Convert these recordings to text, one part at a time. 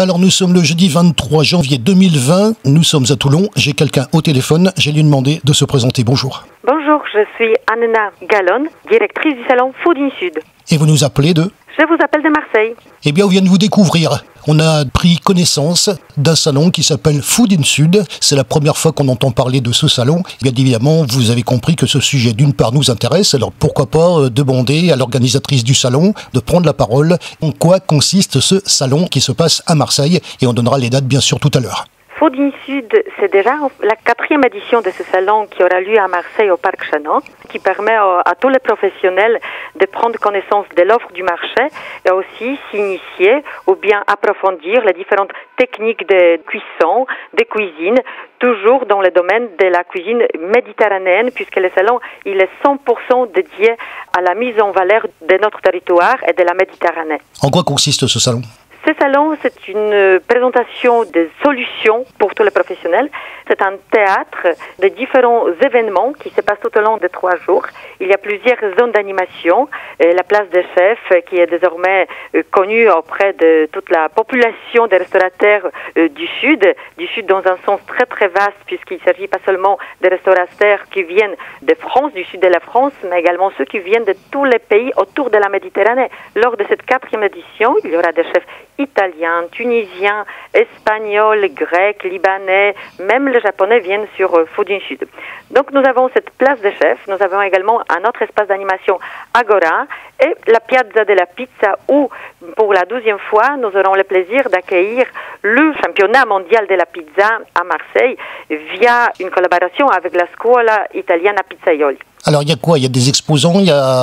Alors nous sommes le jeudi 23 janvier 2020, nous sommes à Toulon, j'ai quelqu'un au téléphone, j'ai lui demandé de se présenter. Bonjour. Bonjour, je suis Anna Gallon, directrice du salon Food in Sud. Et vous nous appelez de? Je vous appelle de Marseille. Eh bien, on vient de vous découvrir. On a pris connaissance d'un salon qui s'appelle Food in Sud. C'est la première fois qu'on entend parler de ce salon. Bien évidemment, vous avez compris que ce sujet, d'une part, nous intéresse. Alors, pourquoi pas demander à l'organisatrice du salon de prendre la parole. En quoi consiste ce salon qui se passe à Marseille? Et on donnera les dates, bien sûr, tout à l'heure. Food in Sud, c'est déjà la 4e édition de ce salon qui aura lieu à Marseille au Parc Chanot, qui permet à tous les professionnels de prendre connaissance de l'offre du marché et aussi s'initier ou bien approfondir les différentes techniques de cuisson, de cuisine, toujours dans le domaine de la cuisine méditerranéenne, puisque le salon il est 100% dédié à la mise en valeur de notre territoire et de la Méditerranée. En quoi consiste ce salon? Ce salon, c'est une présentation des solutions pour tous les professionnels. C'est un théâtre de différents événements qui se passent tout au long de 3 jours. Il y a plusieurs zones d'animation. La place des chefs, qui est désormais connue auprès de toute la population des restaurateurs du Sud dans un sens très très vaste, puisqu'il ne s'agit pas seulement des restaurateurs qui viennent de France, du Sud de la France, mais également ceux qui viennent de tous les pays autour de la Méditerranée. Lors de cette 4e édition, il y aura des chefs italiens, tunisiens, espagnols, grecs, libanais, même les japonais viennent sur Food in Sud. Donc nous avons cette place de chef, nous avons également un autre espace d'animation Agora et la Piazza della Pizza où pour la 12e fois nous aurons le plaisir d'accueillir le championnat mondial de la pizza à Marseille via une collaboration avec la Scuola Italiana Pizzaioli. Alors il y a quoi? Il y a des exposants,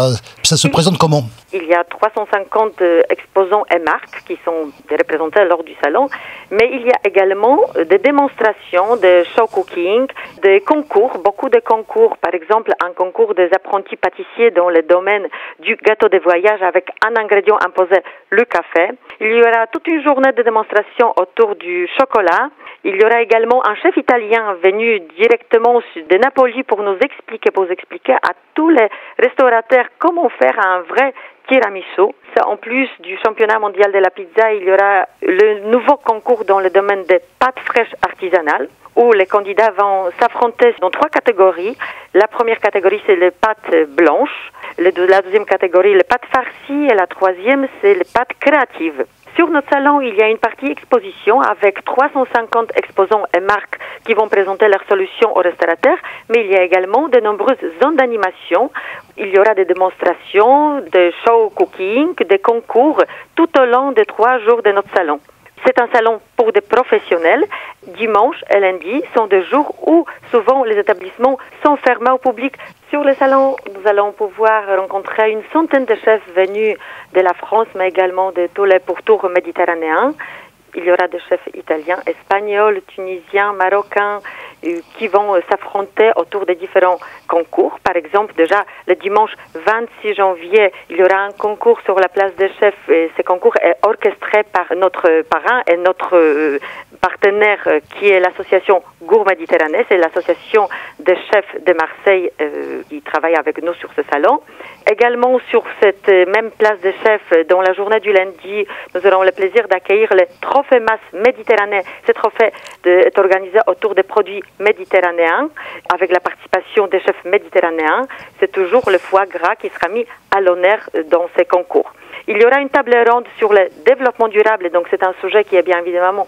ça se présente comment? Il y a 350 exposants et marques qui sont représentés lors du salon, mais il y a également des démonstrations de show cooking, des concours, beaucoup de concours, par exemple un concours des apprentis pâtissiers dans le domaine du gâteau de voyage avec un ingrédient imposé, le café. Il y aura toute une journée de démonstration autour du chocolat. Il y aura également un chef italien venu directement de Napoli pour nous expliquer, à tous les restaurateurs comment faire un vrai tiramisu. En plus du championnat mondial de la pizza, il y aura le nouveau concours dans le domaine des pâtes fraîches artisanales où les candidats vont s'affronter dans 3 catégories. La première catégorie, c'est les pâtes blanches. La 2e catégorie, les pâtes farcies. Et la 3e, c'est les pâtes créatives. Sur notre salon, il y a une partie exposition avec 350 exposants et marques qui vont présenter leurs solutions aux restaurateurs, mais il y a également de nombreuses zones d'animation. Il y aura des démonstrations, des show cooking, des concours tout au long des 3 jours de notre salon. C'est un salon pour des professionnels. Dimanche et lundi sont des jours où souvent les établissements sont fermés au public. Sur le salon, nous allons pouvoir rencontrer une centaine de chefs venus de la France, mais également de tous les pourtours méditerranéens. Il y aura des chefs italiens, espagnols, tunisiens, marocains qui vont s'affronter autour des différents concours. Par exemple, déjà le dimanche 26 janvier, il y aura un concours sur la place des chefs. Et ce concours est orchestré par notre parrain et notre partenaire qui est l'association Gour Méditerranée. C'est l'association des chefs de Marseille qui travaille avec nous sur ce salon. Également sur cette même place des chefs, dans la journée du lundi, nous aurons le plaisir d'accueillir le Trophée Masse Méditerranée. Ce trophée est organisé autour des produits méditerranéens avec la participation des chefs méditerranéens. C'est toujours le foie gras qui sera mis à l'honneur dans ces concours. Il y aura une table ronde sur le développement durable, donc c'est un sujet qui est bien évidemment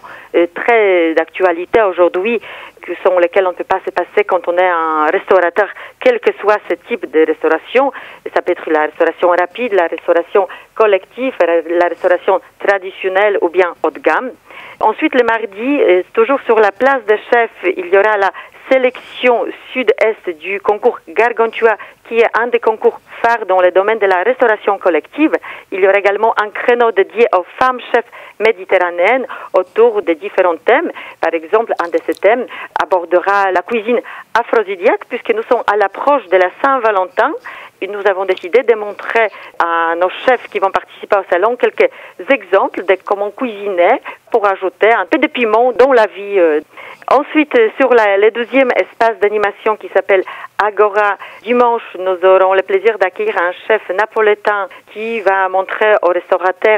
très d'actualité aujourd'hui, que sont lesquels on ne peut pas se passer quand on est un restaurateur, quel que soit ce type de restauration. Ça peut être la restauration rapide, la restauration collective, la restauration traditionnelle ou bien haut de gamme. Ensuite, le mardi, toujours sur la place des chefs, il y aura la sélection sud-est du concours Gargantua, qui est un des concours phares dans le domaine de la restauration collective. Il y aura également un créneau dédié aux femmes chefs méditerranéennes autour de différents thèmes. Par exemple, un de ces thèmes abordera la cuisine aphrodisiaque, puisque nous sommes à l'approche de la Saint-Valentin. Et nous avons décidé de montrer à nos chefs qui vont participer au salon quelques exemples de comment cuisiner pour ajouter un peu de piment dans la vie. Ensuite, sur le 12e espace d'animation qui s'appelle Agora, dimanche, nous aurons le plaisir d'accueillir un chef napolitain qui va montrer aux restaurateurs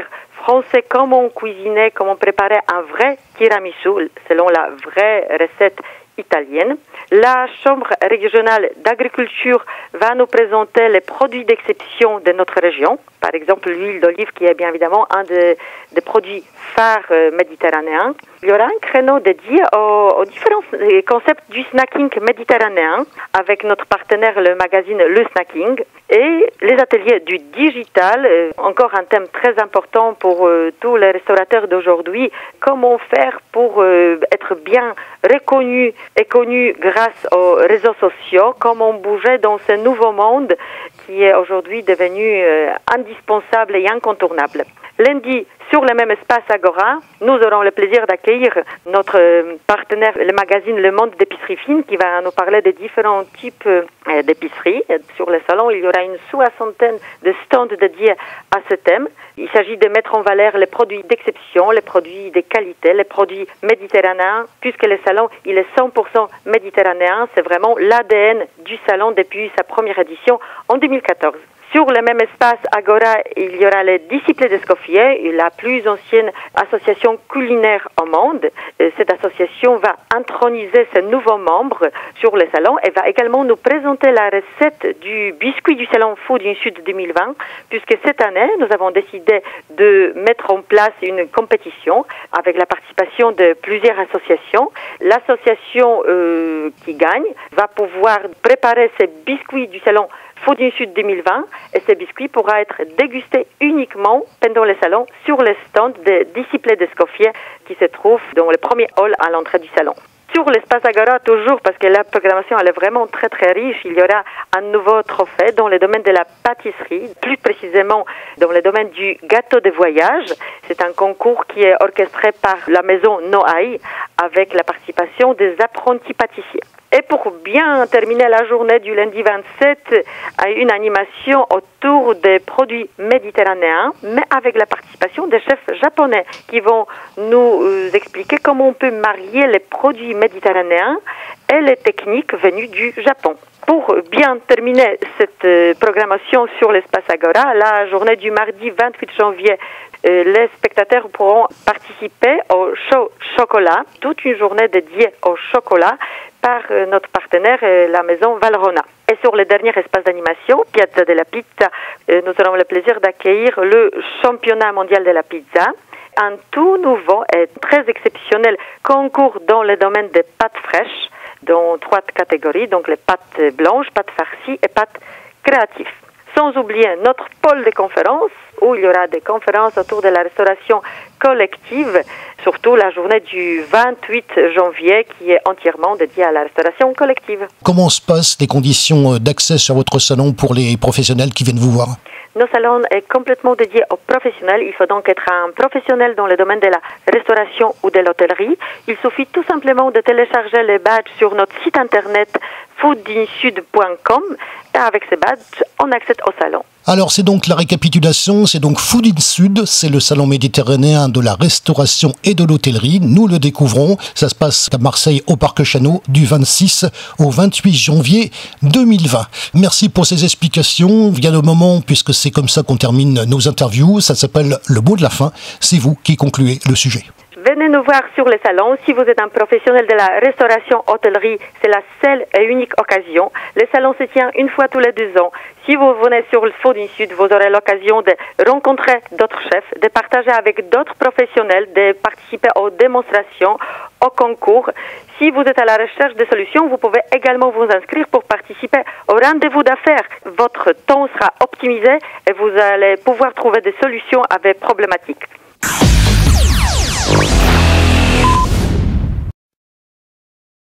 français comment cuisiner, comment préparer un vrai tiramisu selon la vraie recette italienne. La Chambre régionale d'agriculture va nous présenter les produits d'exception de notre région. Par exemple, l'huile d'olive qui est bien évidemment un des produits phares méditerranéens. Il y aura un créneau dédié aux différents concepts du snacking méditerranéen avec notre partenaire, le magazine Le Snacking, et les ateliers du digital, encore un thème très important pour tous les restaurateurs d'aujourd'hui. Comment faire pour être bien reconnu et connu grâce aux réseaux sociaux, comment bouger dans ce nouveau monde qui est aujourd'hui devenu indispensable et incontournable. Lundi, sur le même espace Agora, nous aurons le plaisir d'accueillir notre partenaire, le magazine Le Monde d'épicerie fine, qui va nous parler des différents types d'épicerie. Sur le salon, il y aura une soixantaine de stands dédiés à ce thème. Il s'agit de mettre en valeur les produits d'exception, les produits de qualité, les produits méditerranéens, puisque le salon, il est 100% méditerranéen. C'est vraiment l'ADN du salon depuis sa première édition en 2014. Sur le même espace Agora, il y aura les Disciples d'Escoffier, la plus ancienne association culinaire au monde. Cette association va introniser ses nouveaux membres sur le salon et va également nous présenter la recette du biscuit du salon Food in Sud 2020, puisque cette année, nous avons décidé de mettre en place une compétition avec la participation de plusieurs associations. L'association qui gagne va pouvoir préparer ces biscuits du salon Food in Sud 2020 et ce biscuit pourra être dégusté uniquement pendant le salon sur le stand des Disciples d'Escoffier qui se trouve dans le premier hall à l'entrée du salon. Sur l'espace Agora, toujours, parce que la programmation elle est vraiment très très riche, il y aura un nouveau trophée dans le domaine de la pâtisserie, plus précisément dans le domaine du gâteau de voyage. C'est un concours qui est orchestré par la maison Noailles avec la participation des apprentis pâtissiers. Et pour bien terminer la journée du lundi 27, une animation autour des produits méditerranéens, mais avec la participation des chefs japonais qui vont nous expliquer comment on peut marier les produits méditerranéens et les techniques venues du Japon. Pour bien terminer cette programmation sur l'espace Agora, la journée du mardi 28 janvier, les spectateurs pourront participer au show chocolat, toute une journée dédiée au chocolat par notre partenaire, la maison Valrhona. Et sur le dernier espace d'animation, Piazza della Pizza, nous aurons le plaisir d'accueillir le championnat mondial de la pizza, un tout nouveau et très exceptionnel concours dans le domaine des pâtes fraîches, dans 3 catégories, donc les pâtes blanches, pâtes farcies et pâtes créatives. Sans oublier notre pôle de conférences, où il y aura des conférences autour de la restauration collective, surtout la journée du 28 janvier qui est entièrement dédiée à la restauration collective. Comment se passent les conditions d'accès sur votre salon pour les professionnels qui viennent vous voir ? Nos salons est complètement dédié aux professionnels. Il faut donc être un professionnel dans le domaine de la restauration ou de l'hôtellerie. Il suffit tout simplement de télécharger les badges sur notre site internet foodinsud.com et avec ces badges, on accède au salon. Alors c'est donc la récapitulation, c'est donc Food in Sud, c'est le salon méditerranéen de la restauration et de l'hôtellerie. Nous le découvrons, ça se passe à Marseille au Parc Chano du 26 au 28 janvier 2020. Merci pour ces explications. Vient le moment, puisque c'est comme ça qu'on termine nos interviews, ça s'appelle le mot de la fin. C'est vous qui concluez le sujet. Venez nous voir sur le salon. Si vous êtes un professionnel de la restauration hôtellerie, c'est la seule et unique occasion. Le salon se tient une fois tous les 2 ans. Si vous venez sur le Food in Sud, vous aurez l'occasion de rencontrer d'autres chefs, de partager avec d'autres professionnels, de participer aux démonstrations, aux concours. Si vous êtes à la recherche de solutions, vous pouvez également vous inscrire pour participer au rendez-vous d'affaires. Votre temps sera optimisé et vous allez pouvoir trouver des solutions à vos problématiques.